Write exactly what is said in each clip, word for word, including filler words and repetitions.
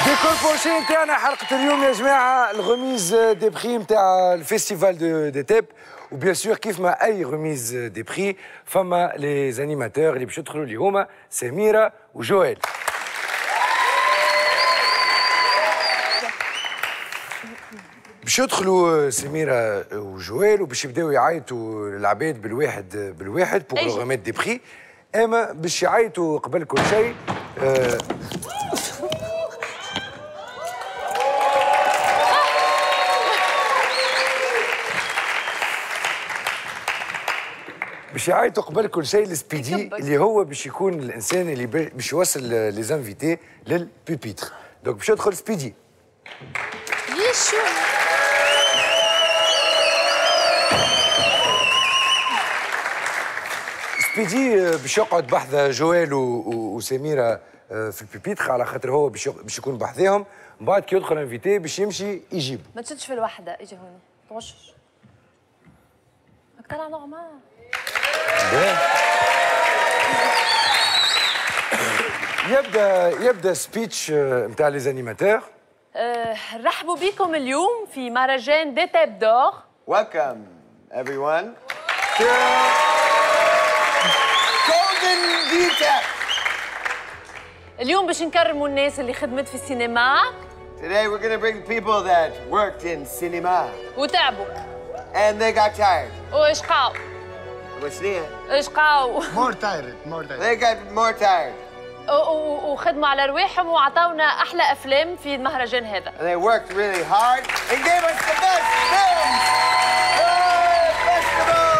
ديكور بورشي نتاعنا حلقة اليوم يا جماعة الغميز دي بخي نتاع الفيستيفال دو دي تيب وبيان سور كيف ما أي غميز دي بخي فما لي زانيماتور اللي باش يدخلوا اللي هما سميرة وجويل. باش يدخلوا سميرة وجويل وباش يبداو يعيطوا العباد بالواحد بالواحد بوغ لو غوميت دي بخي، اما باش يعيطوا قبل كل شيء آه باش يعيطوا قبل كل شيء لسبيدي اللي هو باش يكون الانسان اللي باش يوصل لي زانفيتي للبيبيتر. دونك باش يدخل سبيدي. يشو سبيدي باش يقعد بحذا جويل وسميره في البيبيتر على خاطر هو باش باش يكون بحذاهم، من بعد كي يدخل انفيتي باش يمشي يجيب. ما تشدش في الوحده، اجي هوني تغشش هاك طلع نورمال. يبدا يبدا سبيتش نتاع لي زانيماتور. نرحبوا بكم اليوم في مهرجان دي تيب دور. Welcome everyone to Golden Detail. اليوم باش نكرموا الناس اللي خدمت في السينما. Today we're going to bring people that worked in cinema وتعبوا. and they got tired. واشقاو. What's near? اشقاو. More tired, more tired. They got more tired. وخدموا على رواحهم وعطاونا احلى افلام في المهرجان هذا. And they worked really hard and gave us the best films. World Festival.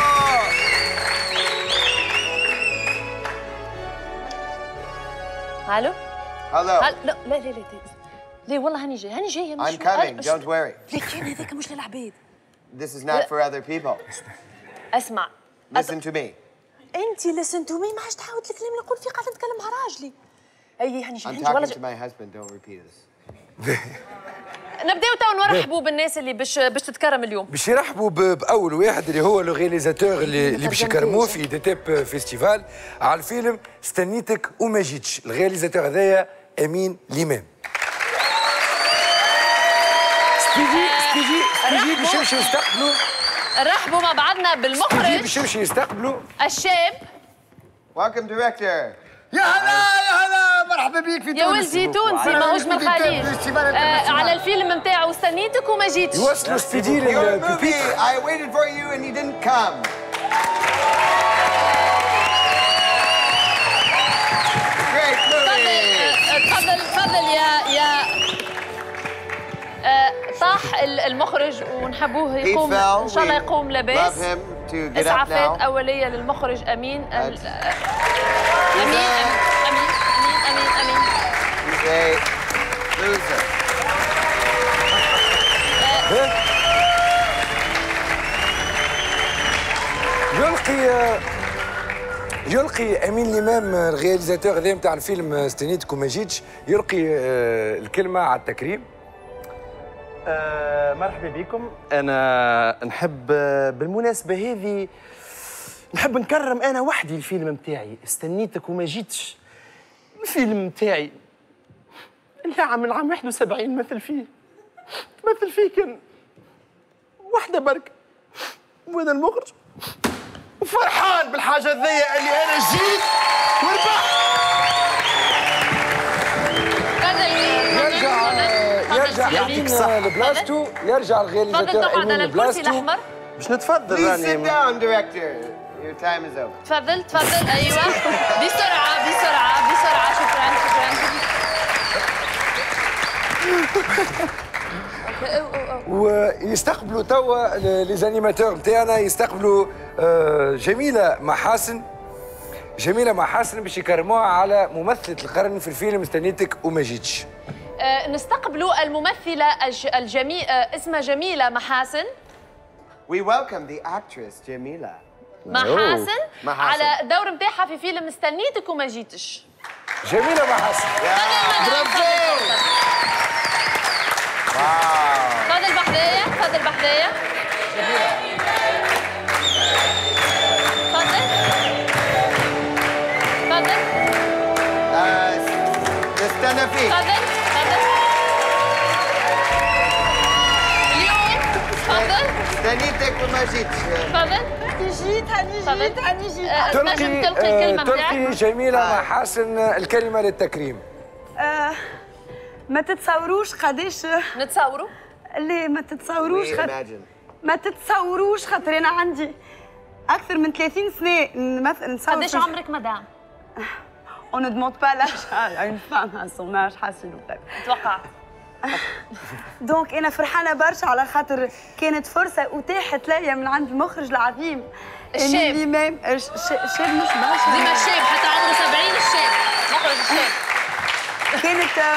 الو؟ Hello. لا لا لا لا لا والله هاني جاي هاني جايه مش I'm coming. Don't worry. لكن هذاك مش للعباد. This is not for other people. اسمع. Listen to me. انت لسن تو مي ما عادش تحاول الكلام اللي نقول فيه، قاعده نتكلم مع راجلي. اي هاني I'm جاي talking والله to my husband. Don't repeat this. نبداو تو نرحبوا بالناس اللي باش باش تتكرم اليوم. باش يرحبوا باول واحد اللي هو لو رياليزاتور اللي, اللي باش يكرموه في دي تيب فيستيفال على الفيلم استنيتك وما جيتش. الرياليزاتور هذايا امين ليمان. سبيدي سبيدي سبيدي باش يمشي يستقبلوا. نرحبوا مع بعضنا بالمخرج. سبيدي باش يمشي يستقبلوا الشاب. Welcome director. يا هلا يا هلا مرحبا بيك في تونس. يا ولدي تونسي ماهوش من الخليج. آه على الفيلم نتاعو استنيتك وما جيتش. يوصلوا سبيدي Your movie. للبيبيتر. I waited for you and you didn't come. Great movie. تفضل تفضل يا يا طاح المخرج ونحبوه يقوم ان شاء الله يقوم لاباس. اسعافات اوليه للمخرج امين. امين امين امين امين امين. He's a loser. يلقي يلقي امين الامام الرياليزاتور هذا نتاع الفيلم استنيتك وما جيتش يلقي الكلمه على التكريم. آه مرحبا بكم. انا نحب بالمناسبه هذه نحب نكرم انا وحدي الفيلم نتاعي استنيتك وما جيتش. الفيلم نتاعي اللي عام العام واحد وسبعين مثل فيه مثل فيه كان وحده برك وانا المخرج وفرحان بالحاجه ذي اللي انا جيت وربحت. يرجع يعطيك الصحة لبلاصتو، يرجع الرياليزاتور امين لبلاصتو. باش نتفضل Please راني. sit down, director. Your time is over. تفضل تفضل. ايوه بسرعه بسرعه بسرعه. شكرا شكرا. ويستقبلوا توا لي زانيماتور نتاعنا يستقبلوا جميله محاسن. جميله محاسن باش يكرموها على ممثله القرن في الفيلم استنيتك وما جيتش. نستقبلوا الممثله الجميله اسمها جميله محاسن. We welcome the actress Jamila. محاسن محاسن على الدور نتاعها في فيلم استنيتك وما جيتش. جميله محاسن. برافو. واو. تفضل بحذايا تفضل بحذايا. تفضل تفضل. نستنى فيك. تفضل تفضل. استنيتك وما جيتش. تفضل. جيت هاني جيت هاني جيت. تلقي تلقي الكلمة تلقي جميلة محاسن الكلمة للتكريم. ما تتصوروش قداش نتصوروا؟ لا ما تتصوروش خاطر ما تتصوروش خاطر انا عندي اكثر من ثلاثين سنه نمثل نصور. قداش عمرك مدام؟ On ne demande pas l'âge à une femme à son âge حسن وقت. توقعت. دونك انا فرحانه برشا على خاطر كانت فرصه اتاحت ليا من عند المخرج العظيم الشاب. اللي ما الشاب مش برشا ديما الشاب حتى عمره سبعين الشاب مخرج الشاب. كانت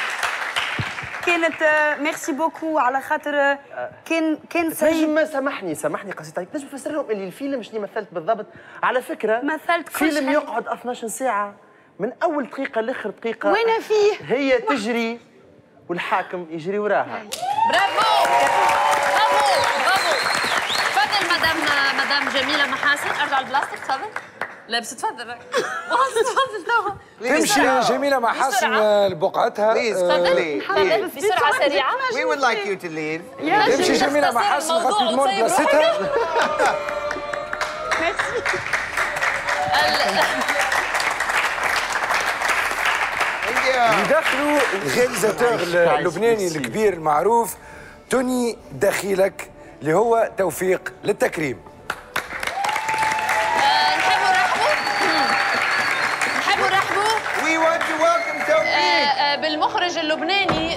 كانت ميرسي بوكو على خاطر كان كان سعيد. نجم سامحني سامحني قصيت عليك، نجم تفسر لهم اللي الفيلم شنو مثلت بالضبط؟ على فكره مثلت كل فيلم شيء. يقعد اثناش ساعه من اول دقيقه لاخر دقيقه. وين فيه؟ هي تجري والحاكم يجري وراها. برافو برافو برافو. تفضل مدام مدام جميله محاسن. ارجع البلاستيك تفضل. لا بس تفضل تفضل توا. تمشي جميلة محاسن لبقعتها. تفضل تفضل بسرعه سريعه. We would like you to leave. تمشي جميلة محاسن غطي تمر بلاصتها. يدخلوا الرياليزاتور اللبناني الكبير المعروف توني دخيلك اللي هو توفيق للتكريم. نحبوا نرحبوا نحبوا نرحبوا We want to welcome توفيق. بالمخرج اللبناني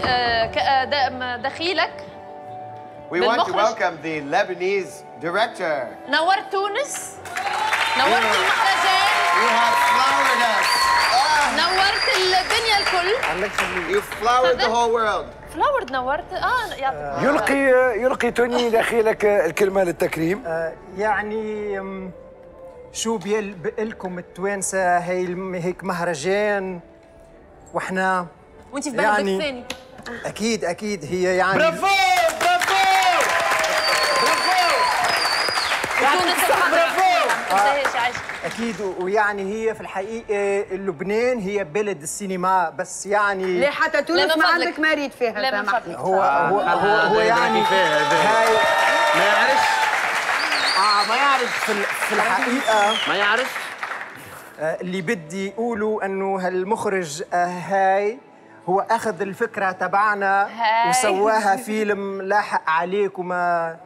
دخيلك. We want to welcome the Lebanese director. نورت تونس. نورت المهرجان. You have flowered us. نورت الدنيا الكل. You flowered the whole world. فلاورد نورت. اه يعطيك. يلقي يلقي توني دخيلك الكلمة للتكريم. يعني شو بيلكم التوانسة هي هيك مهرجان واحنا وانت في بلدك يعني الثاني. اكيد اكيد هي يعني برافو برافو برافو تونس برافو. انتهيش عايش. اكيد ويعني هي في الحقيقه لبنان هي بلد السينما بس يعني لا حتى تونس ما عندك ما ريد فيها. لا من فضلك. هو هو هو, هو يعني هاي ما يعرفش اه ما يعرف في, في الحقيقه ما يعرف آه اللي بدي اقوله انه هالمخرج آه هاي هو اخذ الفكره تبعنا هاي. وسواها فيلم لاحق عليك وما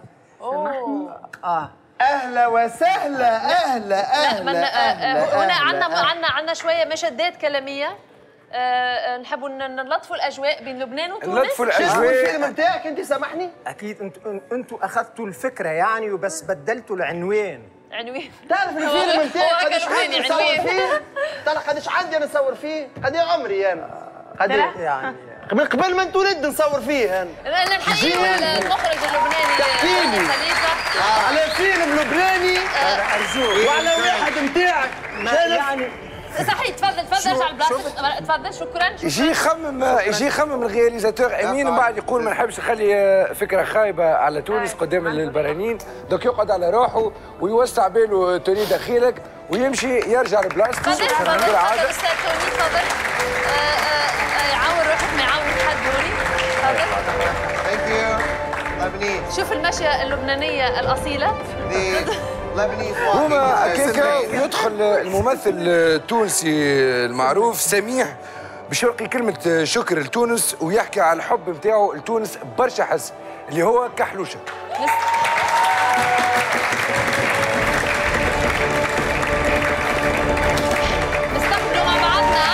اه اهلا وسهلا اهلا اهلا اهلا. هنا عندنا عندنا عندنا شويه مشادات كلاميه. أه نحبوا نلطفوا الاجواء بين لبنان وتونس. نلطفوا شو الاجواء. الفيلم نتاعك انت سامحني؟ اكيد انتوا انتوا اخذتوا الفكره يعني وبس بدلتوا العنوان. عنوان. تعرف الفيلم نتاعك هو قديش كان عندي عنواني، نصور عنوان. فيه؟ تعرف قديش عندي انا نصور فيه؟ قد ايه عمري انا؟ قد ايه؟ يعني من قبل ما نتولد نصور فيه انا. انا الحقيقه المخرج اللبناني تحكيلي. خليفه على فيلم لبناني وعلى واحد نتاعك يعني صحيح. تفضل تفضل ارجع البلاصه. تفضل شكرا. يجي يخمم يجي يخمم الرياليزاتور امين ومن بعد يقول ما نحبش نخلي فكره خايبه على تونس قدام البرانيين. دوك يقعد على روحه ويوسع باله توني دخيلك ويمشي يرجع لبلاصته. تفضل تفضل تفضل استاذ توني تفضل. يعاون روحك ما يعاون حد هوني. تفضل. Thank you. Lebanese. شوف المشية اللبنانية الأصيلة. The Lebanese هما walking. هكاكا يدخل الممثل التونسي المعروف سميح باش يلقي كلمة شكر لتونس ويحكي على الحب نتاعو لتونس برشا حس اللي هو كحلوشة. نستقبلوا مع بعضنا.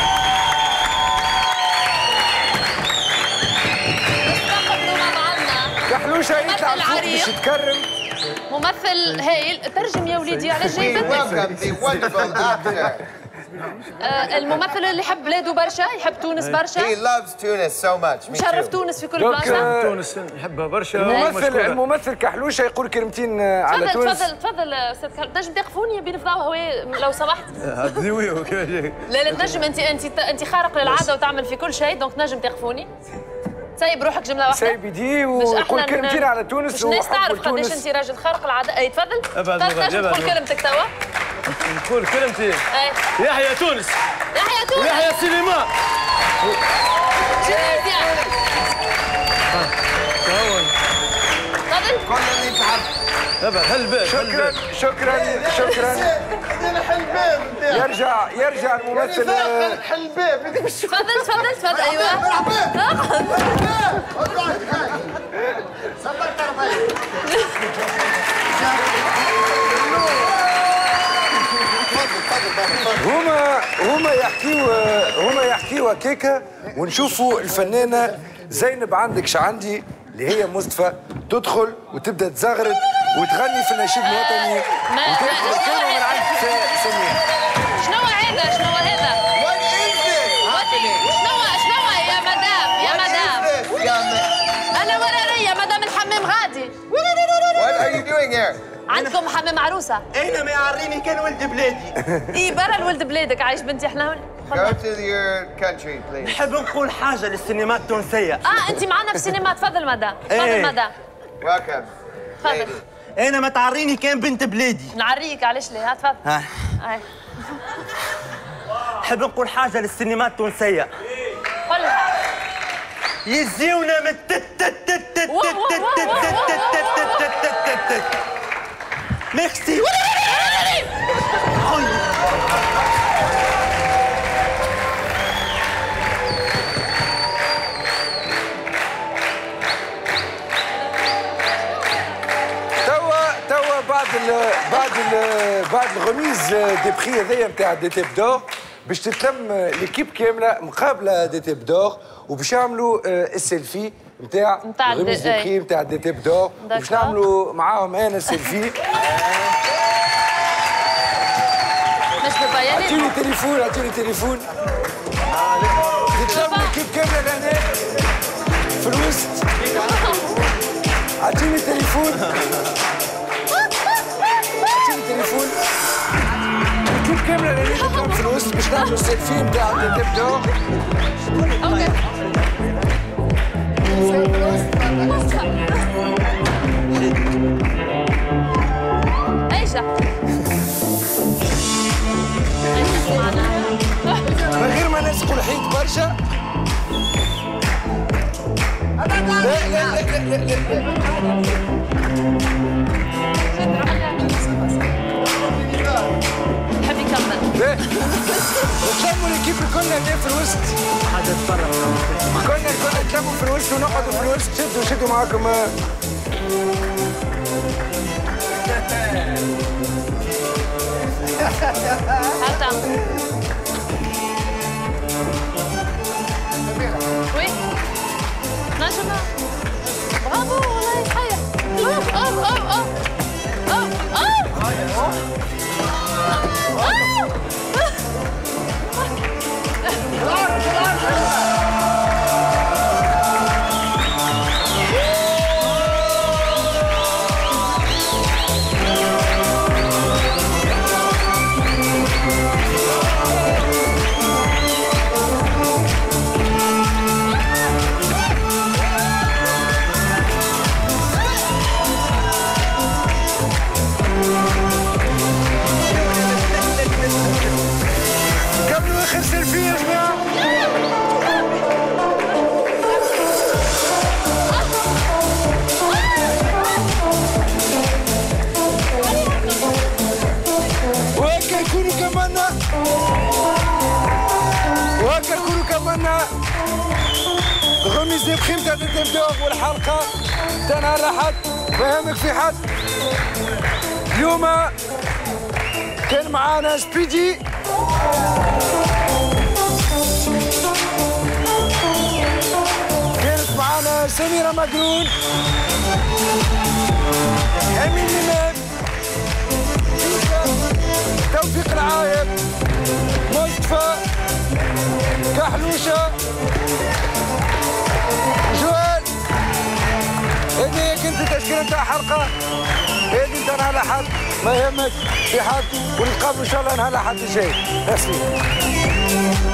نستقبلوا مع بعضنا. كحلوشة يطلع الفوق باش يتكرم. ممثل هايل. ترجم يا وليدي على We جاي بدك. welcome the wonderful actor. آه الممثل اللي يحب بلاده برشا، يحب تونس برشا. He loves Tunis so much. Me مشرف too. تونس في كل دوك بلاصة. تونس نحبها برشا. الممثل الممثل كحلوشة يقول كلمتين على تفضل تونس. تفضل تفضل استاذ كارل. تنجم تقفوني بين فضاء وهواء لو سمحت. هدوي لا لا تنجم انت انت انت خارق للعاده وتعمل في كل شيء دونك تنجم تقفوني. سايب روحك جمله واحده. سايب يديه ويقول كلمتين على تونس. باش الناس تعرف قداش انت راجل خارق العاده. اي تفضل. ابعد تنجم تقول كلمتك توا. نقول كلمتي. اي يحيى تونس. يحيى تونس. يحيى سينما. تفضل. كل اللي تحب. دابا هالباب شكرا شكرا شكرا. انا حل الباب نتاعك. يرجع يرجع الممثل. حل الباب. تفضل تفضل تفضل. ايوه. صبرت ربي. هما هما يحكيوا هما يحكيوا هكاكا ونشوفوا الفنانه زينب عندك شعندي اللي هي مصطفى تدخل وتبدا تزغرد وتغني في النشيد الوطني وتاخذ الكلمه من عند سمير. شنو هذا؟ شنو هذا؟ شنو شنو يا مدام يا مدام؟ انا ورا يا مدام الحمام غادي. What are you doing here? عندكم حمام عروسه؟ اين ما يعريني كان ولد بلادي. اي برا الولد بلادك عايش بنتي احنا. Go to your country, please. نحب نقول حاجه للسينما التونسيه. اه انت معنا في السينما. تفضل مدام. تفضل مدام. Welcome. تفضل. انا ما تعريني كان بنت بلادي. نعريك علاش ليه. ها تفضل. ها. اي نحب نقول حاجه للسينما التونسيه. قولها. يزيونا من التت تت تت تت تت تت تت تت تت. ميرسي. توا توا بعد ال بعد ال بعد الغميز دي بخي هذيا نتاع دي تيب دور باش تتلم ليكيب كامله مقابله دي تيب دور وباش يعملوا السيلفي نتاع الغميز دي بخي نتاع دي تيب دور وباش نعملوا معاهم انا السيلفي. اعطيني تليفون اعطيني تليفون. تتلم ليكيب كامله لهنا في الوسط. اعطيني تليفون. اعطيني تليفون. كيف كامله اللي تتلم في الوسط باش نعملوا السيلفي نتاع اللي تبداو. اوكي. ايشا. من غير ما نسقوا الحيط برشا. لا لا لا لا لا نحب يكمل. نتلموا ليكيب الكل هنا في الوسط. حاجه تفرق. كنا كنا نتلموا في الوسط ونقعدوا في الوسط. شدوا شدوا معاكم. هاتا. وي. نجمة. برافو والله صحيح. اوه اوه اوه اوه اوه غميز دي بخي نتاع الدور والحلقه تاع نهار الاحد ما يهمك في حد. اليوم كان معانا سبيدي كانت معانا سميرة مقرون امين الامام توفيق العايب مصطفى كحلوشه جوال. هذه كنت تشكيله نتاع حلقه هذه نتاع نهار الاحد ما يهمك في حد ونتقابلوا ان شاء الله نهار الاحد الجاي. ميرسي.